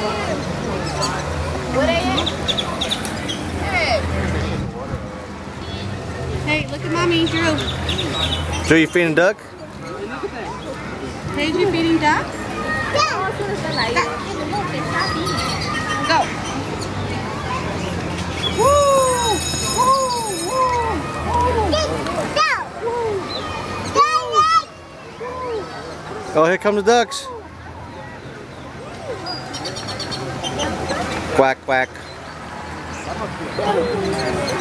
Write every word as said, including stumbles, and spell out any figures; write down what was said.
What are you? Hey. Hey, look at mommy, Drew. Drew, you feeding duck? Hey, you feeding duck? Yeah. Go. Woo! Woo! Woo! Oh, here come the ducks. Quack, quack.